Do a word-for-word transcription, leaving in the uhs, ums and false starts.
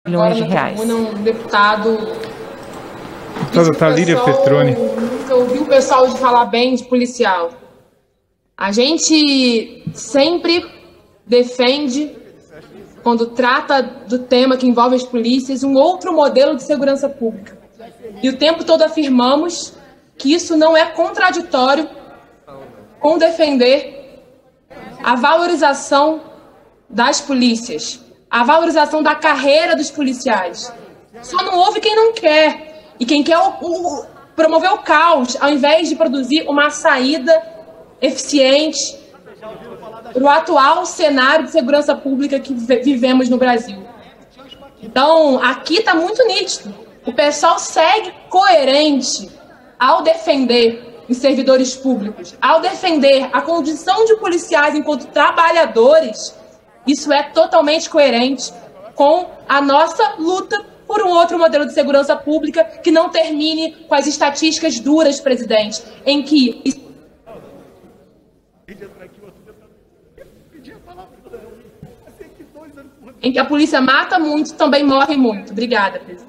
milhões de reais. Um deputado. Deputada Thalíria Petroni. Nunca ouvi o pessoal de falar bem de policial. A gente sempre defende, quando trata do tema que envolve as polícias, um outro modelo de segurança pública. E o tempo todo afirmamos que isso não é contraditório com defender a valorização das polícias, a valorização da carreira dos policiais. Só não ouve quem não quer. E quem quer o, o, promover o caos, ao invés de produzir uma saída eficiente para o atual cenário de segurança pública que vivemos no Brasil. Então, aqui está muito nítido. O pessoal segue coerente ao defender os servidores públicos, ao defender a condição de policiais enquanto trabalhadores. Isso é totalmente coerente com a nossa luta por um outro modelo de segurança pública que não termine com as estatísticas duras, presidente, em que... em que a polícia mata muito, também morre muito. Obrigada, presidente.